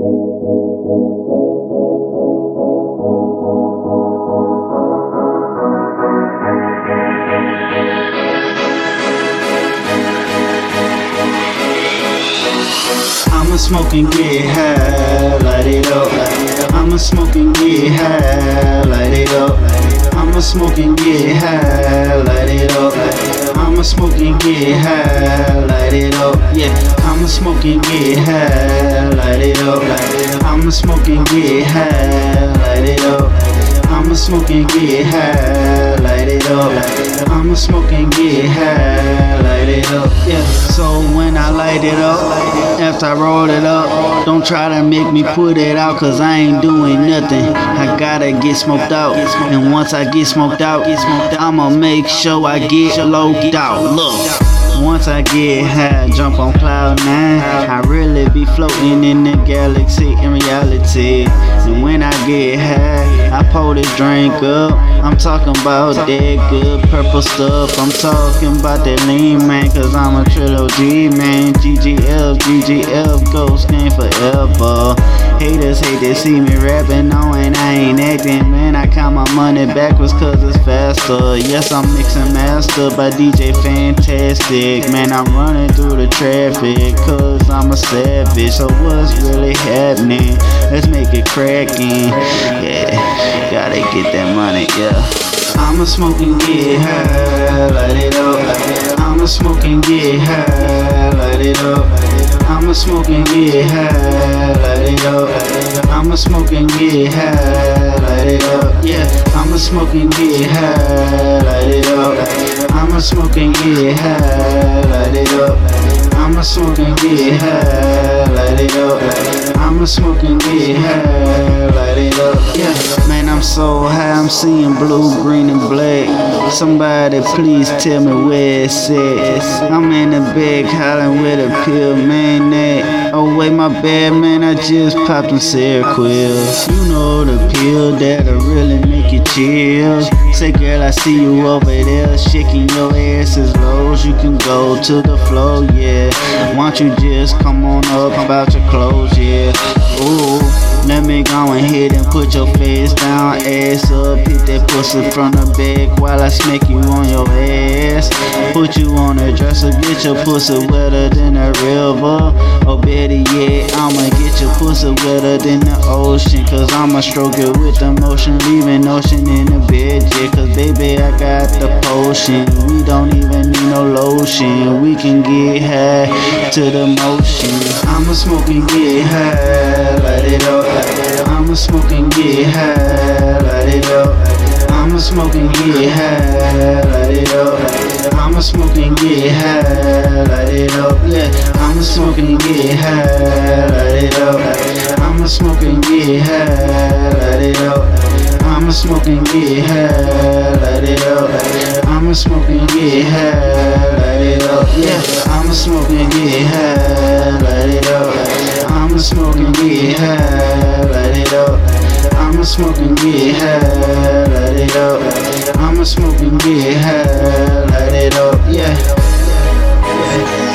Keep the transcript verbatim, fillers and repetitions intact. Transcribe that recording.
I'ma smoke and get high, light it up. I'ma smoke and get high, light it up. I'ma smoke and get high, light it up. I'ma smoke and get high, light it up. Yeah, I'ma smoke and get high, light it up. I'ma smoke and get high, light it up. I'ma smoke and get high, light it up. I'ma smoke and get high, light it up. Yeah, so when I light it up, after I roll it up, don't try to make me put it out, cause I ain't doing nothing. I gotta get smoked out, and once I get smoked out, I'ma make sure I get lowed out. Look. Once I get high, jump on cloud nine, I really be floating in the galaxy in reality. And when I get high, I pour this drink up. I'm talking about that good purple stuff. I'm talking about that lean, man, cause I'm a trilogy, man. G G F, G G F, Ghost Game forever. Haters hate to see me rapping, knowing I ain't acting, man. I count my money backwards cause it's faster. Yes, I'm mixing master by D J Fantastic. Man, I'm running through the traffic cause I'm a savage. So what's really happening? Let's make it crackin'. Yeah, gotta get that money, yeah. I'ma smoke and get high, light it up. I'ma smoke and get high, light it up. I'ma smoke and get high, light it up. I'ma smoke and get high, light it up. Yeah, I'ma smoke and get high, light it up. I'ma smoke and get high, light it up. I'ma smoke and get high, light it up. I'ma smoke and get high, light it up. Yeah, man, I'm so high, I'm seeing blue, green, and black. Somebody please tell me where it's at. I'm in the bag hollering with a pill, man. That, oh wait, my bad, man, I just popped some Seroquel. You know the pill that'll really make you chill. Say, girl, I see you over there shaking your ass as low as you can go to the floor, yeah. Why don't you just come on up about your clothes, yeah. Ooh, let me go ahead and put your face down, ass up, hit that pussy from the back while I smack you on your ass. Put you on a dresser, get your pussy wetter than a river. Or better yet, I'ma get your pussy wetter than the ocean, cause I'ma stroke it with emotion, leaving ocean in the bed, yeah. Cause baby, I got the potion. We don't even need no lotion. We can get high to the motion. I'ma smoke and get high, light it up. I'ma smoke and get high, light it up. I'ma smoke and get high, light it up. I'ma smoke and get high, light it up. Yeah, I'ma smoke and get high, light it up. I'ma smoke and get high, light it up. I'ma smoke and get high, light it up. I'ma smoke and get high, light it up. Yeah, I'ma smoke and get high, light it up. I'ma smoke and get high, light it up. I'ma smoke and get high, light it up. I'ma smoke and get high, light it up. Yeah.